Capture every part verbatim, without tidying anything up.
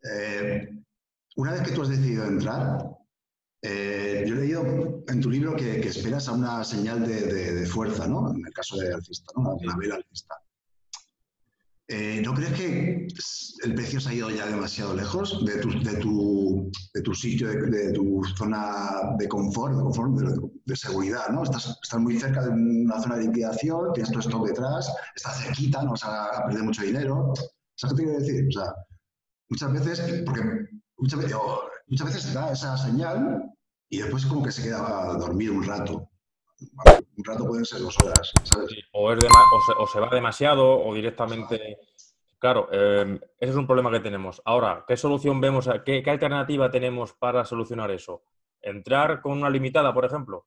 Eh, una vez que tú has decidido entrar, eh, yo he leído en tu libro que, que esperas a una señal de, de, de fuerza, ¿no? En el caso de alcista, ¿no? Una vela alcista. Eh, ¿No crees que el precio se ha ido ya demasiado lejos de tu, de tu, de tu sitio, de, de, tu zona de confort, de, confort, de, de seguridad, ¿no? Estás, estás muy cerca de una zona de liquidación, tienes tu stock detrás, estás cerquita, no vas a perder mucho dinero. ¿Sabes qué te quiero decir? O sea, muchas veces, porque muchas veces, muchas veces da esa señal y después como que se queda a dormir un rato. Un rato pueden ser dos horas, ¿sabes? Sí, o, es dema- o, se, o se va demasiado o directamente... Claro, eh, ese es un problema que tenemos. Ahora, ¿qué solución vemos? a- ¿Qué, qué alternativa tenemos para solucionar eso? ¿Entrar con una limitada, por ejemplo?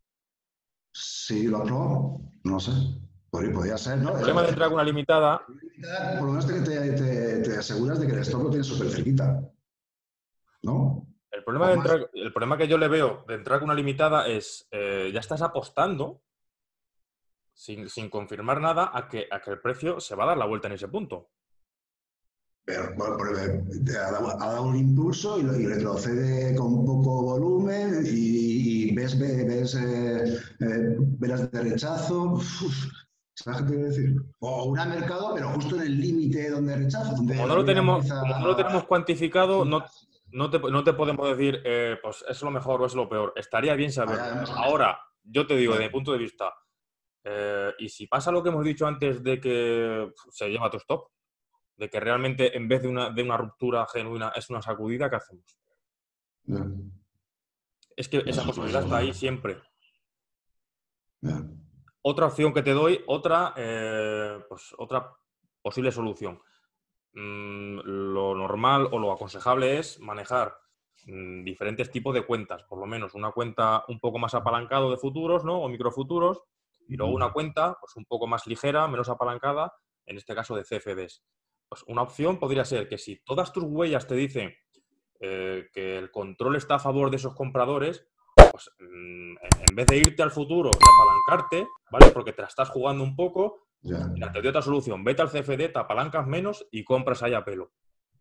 Sí, lo aprobó, no sé. Podría, podría ser, El ¿no? problema de entrar con una limitada, Por lo menos te, te, te, te aseguras de que el stock lo tienes súper cerquita, ¿no? el problema O de más. entrar, el problema que yo le veo de entrar con una limitada es, eh, ya estás apostando sin, sin confirmar nada a que, a que el precio se va a dar la vuelta en ese punto. Pero, bueno, te ha, dado, ha dado un impulso y, y retrocede con poco volumen y, y ves, ves eh, eh, velas de rechazo. Uf, ¿sabes qué te quiero decir? O un mercado, pero justo en el límite donde rechaza, donde Como no la lo vela tenemos, empieza como no lo a tenemos cuantificado, subir. no, no te, no te podemos decir, eh, pues es lo mejor o es lo peor. Estaría bien saberlo. Ahora, yo te digo, desde mi Vale. punto de vista, eh, y si pasa lo que hemos dicho antes de que se lleva tu stop, de que realmente en vez de una, de una ruptura genuina es una sacudida, ¿qué hacemos? Ya, Es que esa eso puede posibilidad ser. está ahí siempre. Ya, Otra opción que te doy, otra, eh, pues, otra posible solución. Mm, lo normal o lo aconsejable es manejar mm, diferentes tipos de cuentas, por lo menos una cuenta un poco más apalancado de futuros, ¿no? O microfuturos, y luego una cuenta pues, un poco más ligera, menos apalancada, en este caso de C F Ds. Pues una opción podría ser que si todas tus huellas te dicen eh, que el control está a favor de esos compradores, pues mm, en vez de irte al futuro y apalancarte, ¿vale? Porque te la estás jugando un poco, pues ya, mira, te doy otra solución. Vete al C F D, te apalancas menos y compras ahí a pelo.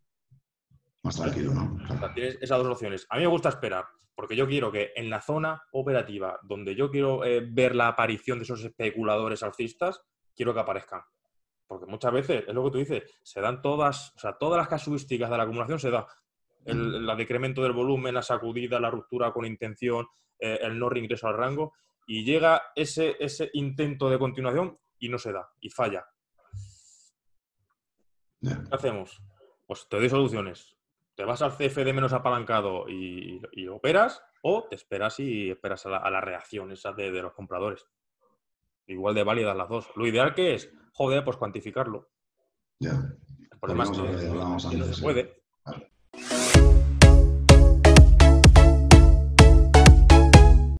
más ¿Vale? tranquilo, ¿no? O sea, Claro. tienes esas dos opciones. A mí me gusta esperar, porque yo quiero que en la zona operativa donde yo quiero eh, ver la aparición de esos especuladores alcistas, quiero que aparezcan. Porque muchas veces, es lo que tú dices, se dan todas, o sea, todas las casuísticas de la acumulación se da. El, el decremento del volumen, la sacudida, la ruptura con intención, eh, el no reingreso al rango, y llega ese, ese intento de continuación y no se da, y falla. Ya. ¿Qué hacemos? Pues te doy soluciones. Te vas al C F D menos apalancado y, y operas, o te esperas y esperas a la, a la reacción esa de, de los compradores. Igual de válidas las dos. Lo ideal que es, joder, pues cuantificarlo. Ya. El problema es Volvemos a lo que, que hablábamos que no se antes, sí. puede.